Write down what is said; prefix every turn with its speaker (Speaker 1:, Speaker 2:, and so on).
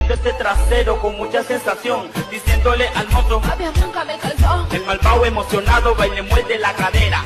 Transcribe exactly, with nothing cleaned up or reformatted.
Speaker 1: este trasero con mucha sensación, diciéndole al monstruo,
Speaker 2: papi, arráncame el calzón.
Speaker 1: el malvado emocionado va y le muerde la cadera.